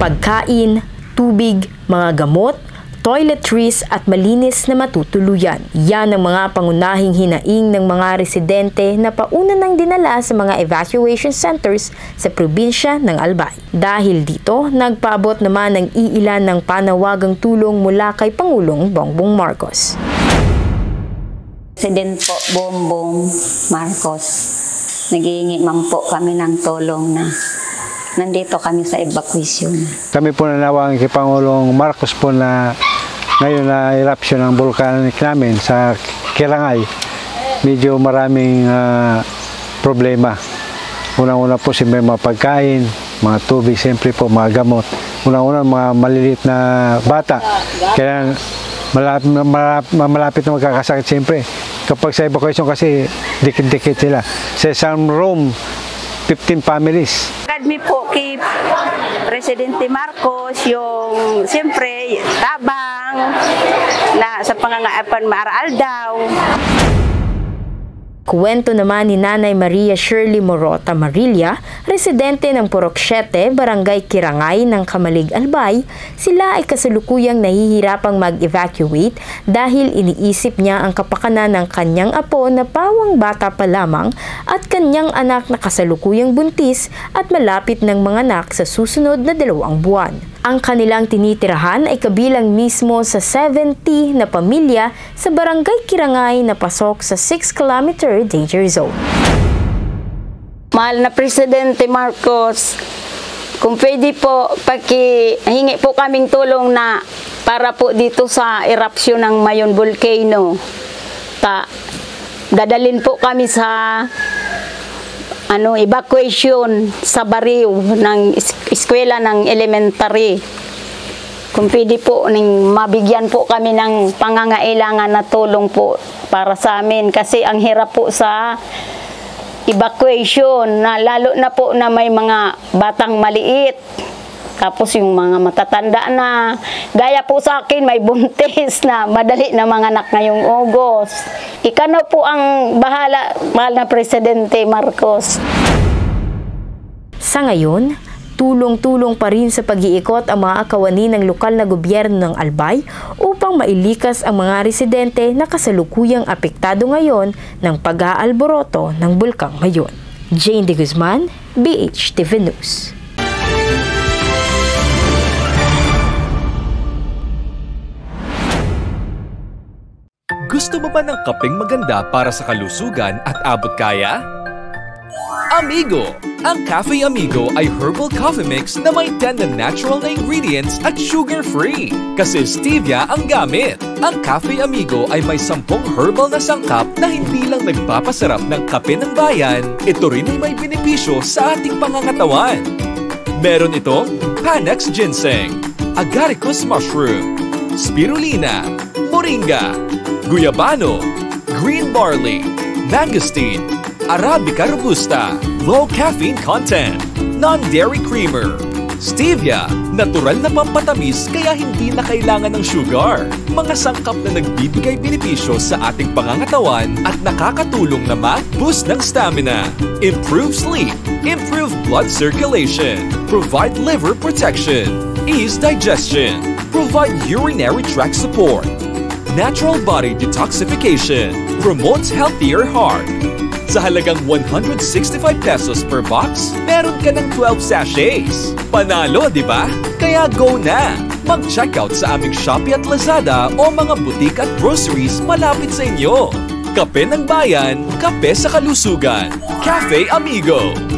pagkain, tubig, mga gamot, toiletries at malinis na matutuluyan. Yan ang mga pangunahing hinaing ng mga residente na pauna nang dinala sa mga evacuation centers sa probinsya ng Albay. Dahil dito, nagpaabot naman ng iilan ng panawagang tulong mula kay Pangulong Bongbong Marcos. President po Bongbong Marcos, naghihingi man po kami ng tulong na nandito kami sa evacuation. Kami po nanawag kay Pangulong Marcos po na ngayon na eruption ng volcanic namin sa Kirangay, medyo maraming problema. Unang-una po may mga pagkain, mga tubig, siyempre po mga gamot. Unang-una mga maliliit na bata, kaya malapit na magkakasakit siyempre. Kapag sa evacuation kasi dikit-dikit sila. Sa isang room, 15 families. Kami po kay Presidente Marcos yung siyempre tabang na sa pangangaipan maaral daw. Kuwento naman ni Nanay Maria Shirley Morota Marilla, residente ng Purok 7, Barangay Kirangay ng Kamalig, Albay, sila ay kasalukuyang nahihirapang mag-evacuate dahil iniisip niya ang kapakanan ng kanyang apo na pawang bata pa lamang at kanyang anak na kasalukuyang buntis at malapit ng manganak sa susunod na 2 buwan. Ang kanilang tinitirahan ay kabilang mismo sa 70 na pamilya sa Barangay Kirangay na pasok sa 6-kilometer danger zone. Mahal na Presidente Marcos, kung pwede po, hingi po kaming tulong na para po dito sa eruption ng Mayon Volcano. Dadalhin po kami sa evacuation sa bariw ng eskwela ng elementary. Kung pwede po, mabigyan po kami ng pangangailangan na tulong po para sa amin. Kasi ang hirap po sa evacuation, na lalo na po na may mga batang maliit. Tapos yung mga matatanda na, gaya po sa akin, may buntis na, madali na mga anak ngayong August. Ika na po ang bahala, mahal na Presidente Marcos. Sa ngayon, tulong-tulong pa rin sa pag-iikot ang mga kawani ng lokal na gobyerno ng Albay upang mailikas ang mga residente na kasalukuyang apektado ngayon ng pag-aalboroto ng Bulkang Mayon. Jane De Guzman, BHTV News. Gusto mo ba ng kapeng maganda para sa kalusugan at abot kaya? Amigo! Ang Cafe Amigo ay herbal coffee mix na may 10 na natural na ingredients at sugar-free. Kasi stevia ang gamit. Ang Cafe Amigo ay may 10 herbal na sangkap na hindi lang nagpapasarap ng kape ng bayan, ito rin ay may benepisyo sa ating pangangatawan. Meron itong Panax Ginseng, Agaricus Mushroom, Spirulina, Moringa, Guyabano, Green Barley, Mangosteen, Arabica Robusta, low caffeine content, non-dairy creamer, stevia, natural na pampatamis kaya hindi na kailangan ng sugar. Mga sangkap na nagbibigay benepisyo sa ating pangangatawan at nakakatulong na mag-boost ng stamina, improve sleep, improve blood circulation, provide liver protection, ease digestion, provide urinary tract support, natural body detoxification, promotes healthier heart. Sa halagang 165 pesos per box, meron ka ng 12 sachets. Panalo, di ba? Kaya go na! Mag-checkout sa aming Shopee at Lazada o mga butik at groceries malapit sa inyo. Kape ng bayan, kape sa kalusugan. Cafe Amigo.